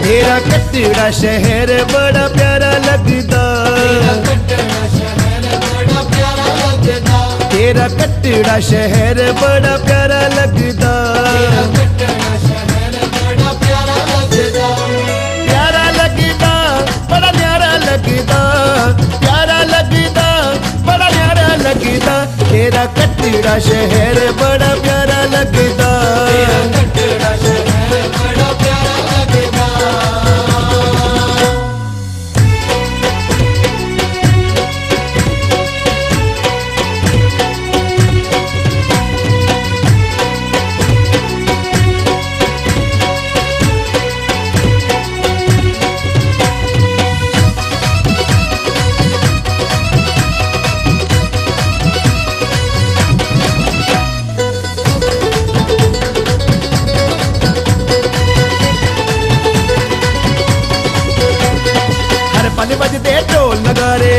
तेरा कटड़ा शहर बड़ा प्यारा लगदा, तेरा कटड़ा शहर बड़ा प्यारा लगदा, प्यारा लगदा बड़ा न्यारा लगदा, प्यारा लगदा बड़ा न्यारा लगदा। तेरा कटड़ा शहर बड़ा प्यारा लगदा, तेरा कटड़ा शहर बड़ा प्यारा लगदा। पल बजदे ढोल नगारे,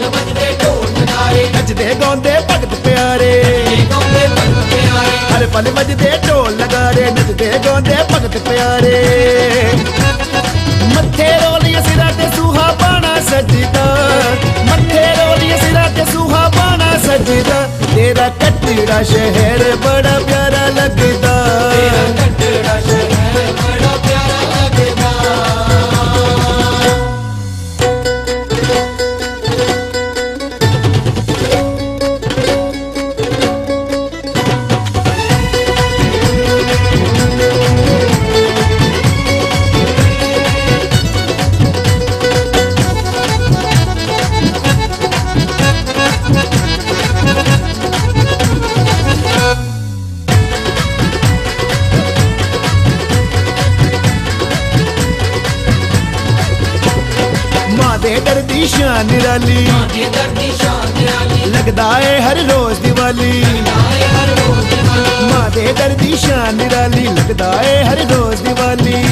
नचदे गाउंदे भगत प्यारे, हर पल बजदे ढोल नगारे, नचदे गाउंदे भगत प्यारे। मत्थे रोलिया सिरा ते सूहा पाना सजदा, मत्थे रोलिया सिरा ते सूहा पाना सजदा। तेरा कटड़ा शहर बड़ा प्यारा लगदा, तेरा कटड़ा शहर बड़ा प्यारा लगदा। दे दर्दी शान निराली, लगदा है हर रोज दिवाली। माँ दे दर्दी शान निराली, लगदा है हर रोज दिवाली।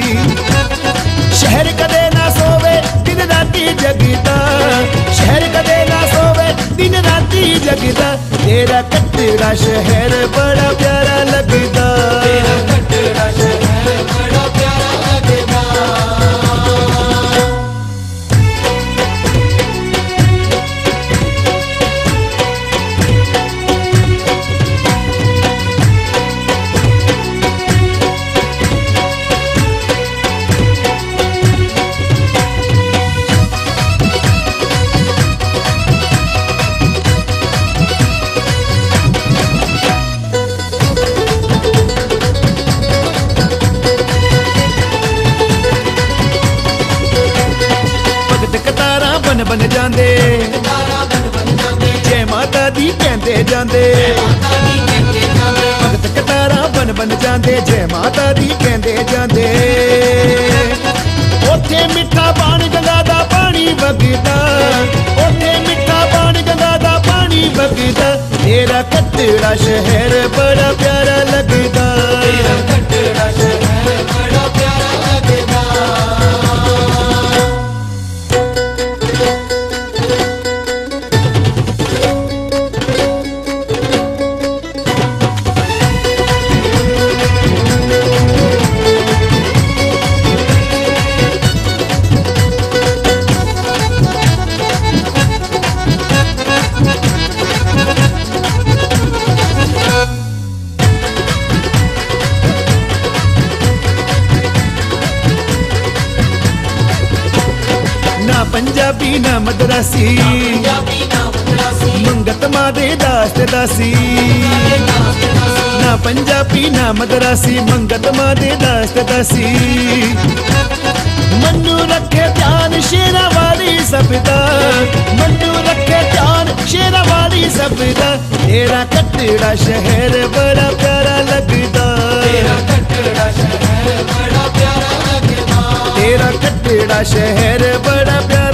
शहर कदे ना सोवे दिन राती जगदा, शहर कदे ना सोवे दिन राती जगदा। तेरा कटड़ा शहर बड़ा प्यारा लगदा, तेरा कटड़ा शहर बड़ा प्यारा लगदा। बन बन जांदे, जय माता दी कहंदे जांदे। भगत कतारा बन बन जांदे, जय माता दी कहंदे जांदे। ओथे मिठा पानी गंगा दा पानी वगदा, ओथे मिठा पानी गंगा दा पानी वगदा। तेरा कटड़ा शहर बड़ा प्यारा लगदा, तेरा कटड़ा शहर बड़ा प्यारा लगदा। ना पंजाबी ना मद्रासी, मंगत माँ दे दास दासी। ना पंजाबी ना मद्रासी, मंगत माँ दे दास दासी। मन्नू रखे ध्यान शेरा वाली सबदा, मन्नू रखे ध्यान शेरा वाली सबदा। तेरा कटड़ा शहर बड़ा प्यारा लगदा, तेरा कटड़ा शहर बड़ा प्यारा लगदा। तेरा कटड़ा शहर बड़ा प्यारा